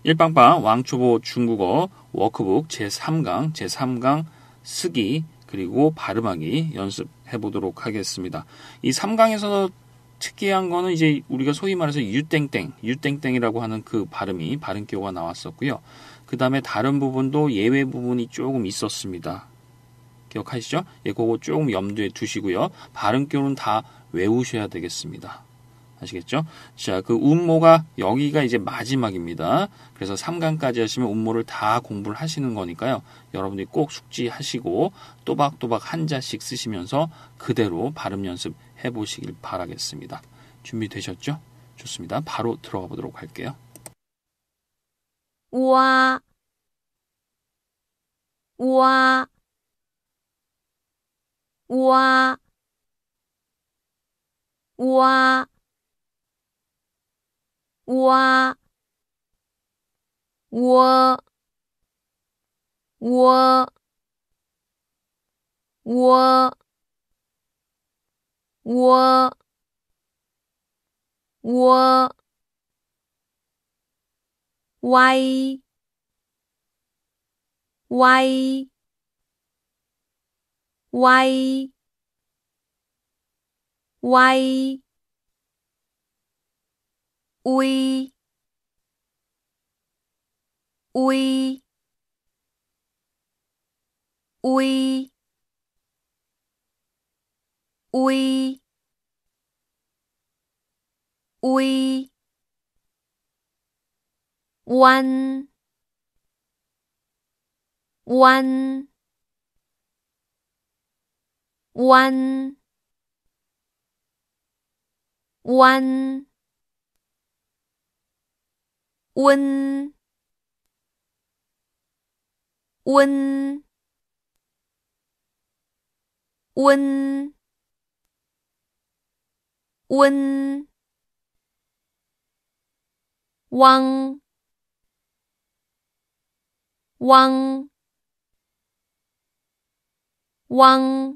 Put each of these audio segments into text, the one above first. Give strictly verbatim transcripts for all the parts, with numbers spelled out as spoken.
일빵빵 왕초보 중국어 워크북 제삼 강, 제삼 강 쓰기 그리고 발음하기 연습해 보도록 하겠습니다. 이 삼 강에서 특이한 거는 이제 우리가 소위 말해서 유땡땡, 유땡땡이라고 하는 그 발음이 발음기호가 나왔었고요. 그 다음에 다른 부분도 예외 부분이 조금 있었습니다. 기억하시죠? 예, 그거 조금 염두에 두시고요. 발음기호는 다 외우셔야 되겠습니다. 아시겠죠? 자, 그 운모가 여기가 이제 마지막입니다. 그래서 삼 강까지 하시면 운모를 다 공부를 하시는 거니까요. 여러분들이 꼭 숙지하시고 또박또박 한자씩 쓰시면서 그대로 발음 연습 해보시길 바라겠습니다. 준비되셨죠? 좋습니다. 바로 들어가 보도록 할게요. 와, 와, 와, 와, 와, 워, 워, 워, 워, 워, 와이, 와이, 와이, 와이, 우이, 우이, 우이, 우이, 우이, 완, 완, 완, 완, 운, 운, 운, 운, 왕, 왕, 왕,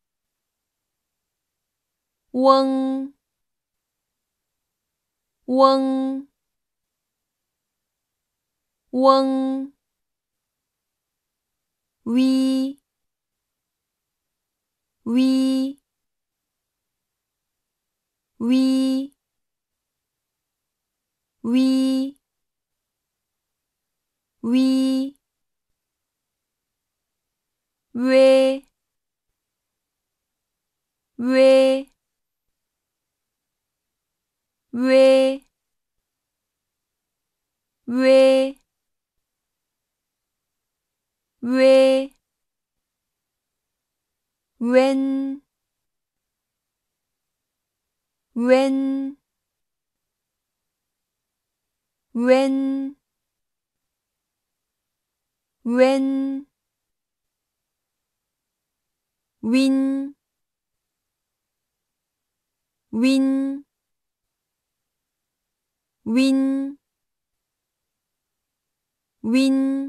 웡, 웡, 웡, 위, 위, 위, 위, 위, 왜, 왜, 왜, 왜, 왜, 웬, 웬, 웬, 웬, 윈, 윈, 윈, 윈,